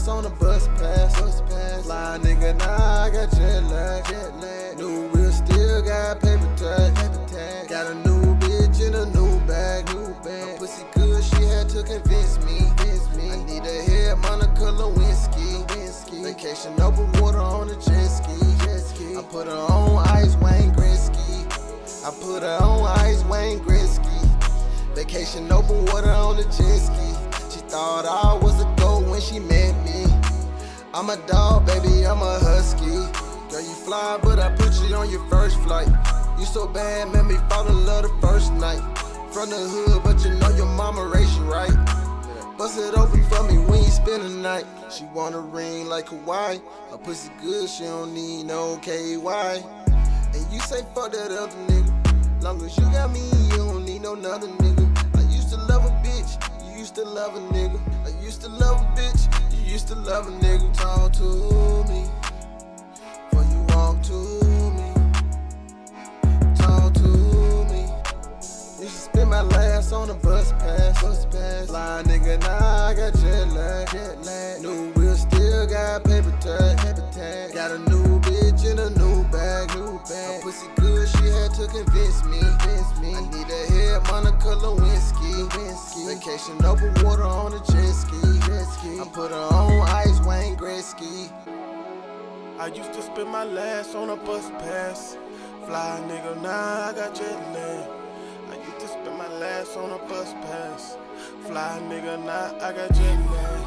on the bus pass. Fly nigga, nah, I got jet lag. New wheel, still got paper tag. Got a new bitch in a new bag. Her pussy good, she had to convince me. I need a hair, Monica Lewinsky. Vacation open water on the jet ski. I put her on ice, Wayne Gretzky. I put her on ice, Wayne Gretzky. Vacation open water on the jet ski. She thought I was a goat when she met me. I'm a dog, baby, I'm a husky. Girl, you fly, but I put you on your first flight. You so bad, made me fall in love the first night. From the hood, but you know your mama raised you right. Bust it open for me when you spend the night. She want a ring like Hawaii. Her pussy good, she don't need no KY. And you say fuck that other nigga. Long as you got me, you don't need no another nigga. I used to love a bitch, you used to love a nigga. I used to love a bitch, you used to love a nigga. Talk to me before you walk to me. Talk to me. You should spend my last on the bus pass. Fly nigga, nah, I got jet lag. New wheel, still got paper tag. Got a new bitch in a new bag. Her pussy good, she had to convince me. I need a hair, Monica Lewinsky. Vacation open water on the jet ski. I put her on ice, Wayne Gretzky. I used to spend my last on a bus pass. Fly nigga, nah, I got jet lag. I used to spend my last on a bus pass. Fly nigga, nah, I got jet lag.